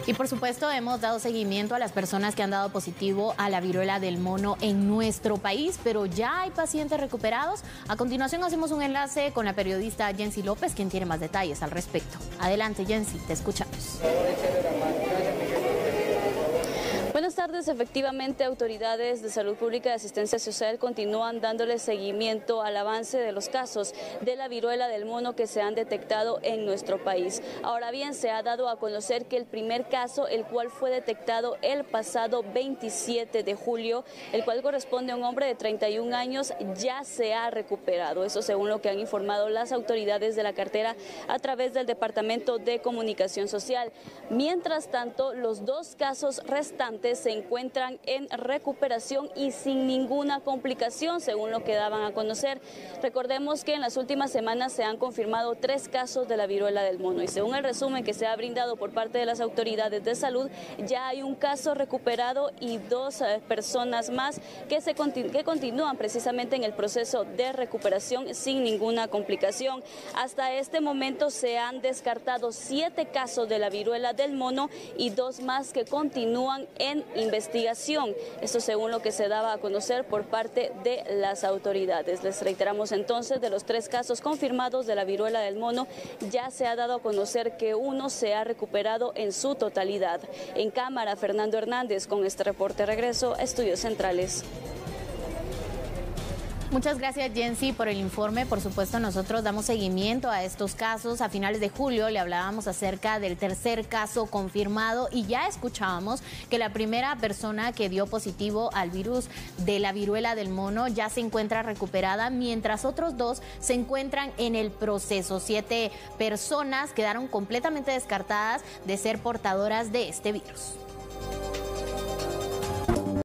Y por supuesto hemos dado seguimiento a las personas que han dado positivo a la viruela del mono en nuestro país, pero ya hay pacientes recuperados. A continuación hacemos un enlace con la periodista Jensi López, quien tiene más detalles al respecto. Adelante, Jensi, te escuchamos. Buenas tardes. Efectivamente, autoridades de salud pública y asistencia social continúan dándole seguimiento al avance de los casos de la viruela del mono que se han detectado en nuestro país. Ahora bien, se ha dado a conocer que el primer caso, el cual fue detectado el pasado 27 de julio, el cual corresponde a un hombre de 31 años, ya se ha recuperado. Eso según lo que han informado las autoridades de la cartera a través del Departamento de Comunicación Social. Mientras tanto, los dos casos restantes se encuentran en recuperación y sin ninguna complicación, según lo que daban a conocer. Recordemos que en las últimas semanas se han confirmado 3 casos de la viruela del mono y según el resumen que se ha brindado por parte de las autoridades de salud, ya hay un caso recuperado y 2 personas más que continúan precisamente en el proceso de recuperación sin ninguna complicación. Hasta este momento se han descartado 7 casos de la viruela del mono y 2 más que continúan en investigación. Esto según lo que se daba a conocer por parte de las autoridades. Les reiteramos entonces, de los 3 casos confirmados de la viruela del mono, ya se ha dado a conocer que 1 se ha recuperado en su totalidad. En cámara, Fernando Hernández con este reporte. Regreso a Estudios Centrales. Muchas gracias, Jensi, por el informe. Por supuesto, nosotros damos seguimiento a estos casos. A finales de julio le hablábamos acerca del tercer caso confirmado y ya escuchábamos que la primera persona que dio positivo al virus de la viruela del mono ya se encuentra recuperada, mientras otros 2 se encuentran en el proceso. 7 personas quedaron completamente descartadas de ser portadoras de este virus.